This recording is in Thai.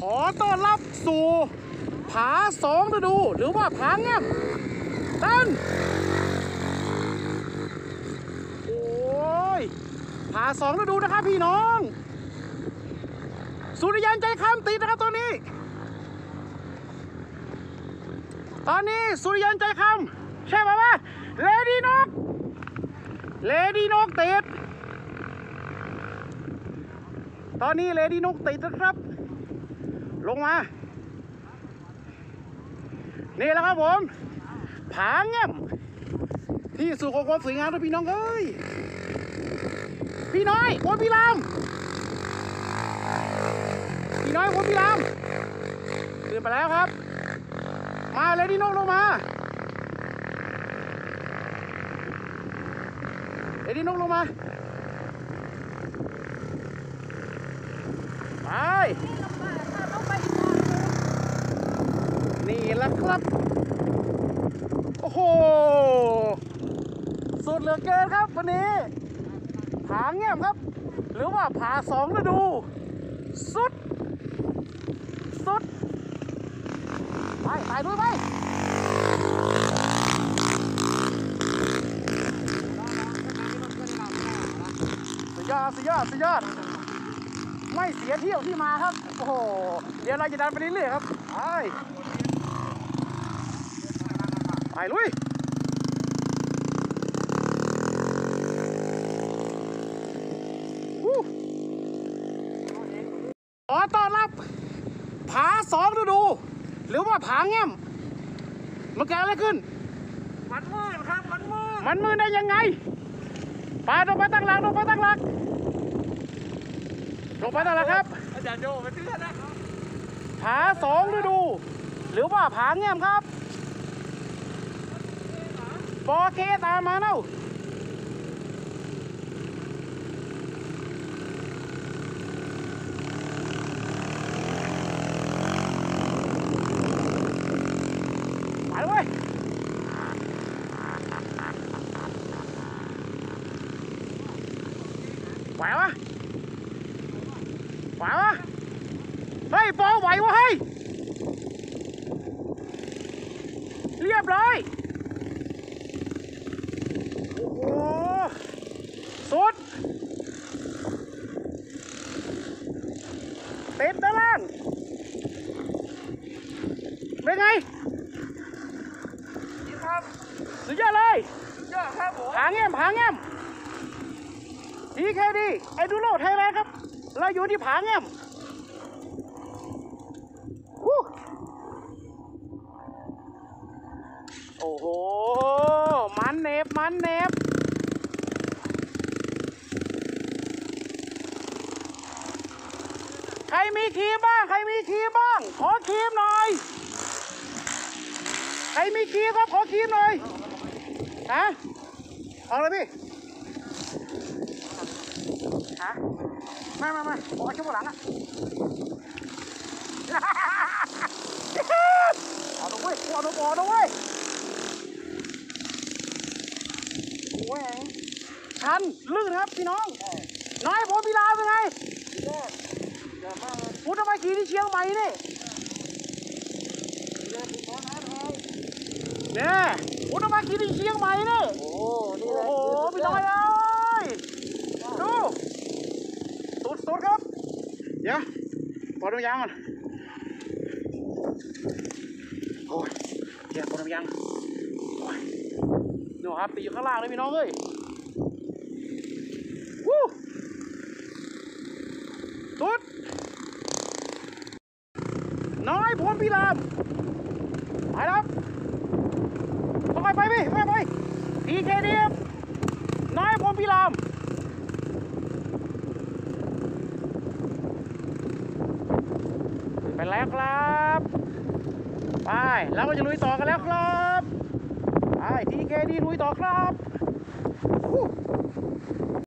อต้อนรับสู่ผาสองฤดูหรือว่าผาแง่มดันโอ้ยผาสองฤดูนะครับพี่น้องสุริยันใจคำติดนะครับตอนนี้สุริยันใจคำใช่ไหมวะเลดี้นกติดตอนนี้เลดี้นกติดนะครับลงมานี่แหละครับผมผาแง่มที่สุดของความสวยงามนะพี่น้องเอ้ยพี่น้อยโอนพี่ลามตื่นไปแล้วครับมาเลยที่นกลงมาเลยที่นกลงมาไปนี่แหละครับโอ้โหสุดเหลือเกินครับวันนี้ผาแง่มครับหรือว่าผาสองฤดูสุดไปด้วยไปสุดยอดไม่เสียเที่ยวที่มาครับโอ้โหเดี๋ยวเราจะดันไปเรื่อยๆครับไปลุยขอต้อนรับผาสองฤดูหรือว่าผาแง่มมันเกิดอะไรขึ้นมันมืดครับมันมืดได้ยังไงไปลงไปตั้งหลักครับอาจารย์โยไปเตือนนะผาสองฤดูหรือว่าผาแง่มครับปอเคตามมาเนาะไปเว้ยไหววะเฮ้ยปอไหววะเฮ้ยเรียบร้อยโอ้โหสุดติดด้านล่างเป็นไงสุดยอดเลยครับผมผาแง่มทีแค่ดีไอดูโลไทยแลนด์ครับเราอยู่ที่ผาแง่มโอ้โหมันเนบใครมีครีมบ้างขอครีมหน่อยใครมีครีมครับขอครีมหน่อยฮะเอาเลยพี่ฮะมาขอช่วงหลังอ่ะเอาด้วยโอ้ยชันลื่นครับพี่น้องน้อยผมพี่ลาเป็นไงพูดทำไมขี่ที่เชียงใหม่นี่เนี่ยพูดทำไมขี่ที่เชียงใหม่นี่โอ้โหพี่น้อยเอ้ยดูสุดครับเดี๋ยวปอดน้ำยางก่อนโอ้ยเดี๋ยวปอดน้ำยางดูครับตีอยู่ข้างล่างเลยพี่น้องเอ้ยสุดน้อยพรพิรามไปครับค่อยไปพี่ไปทีเคดีน้อยพรพิรามไปแล้วครับไปแล้วก็จะลุยต่อกันแล้วครับไปทีเคดีลุยต่อครับ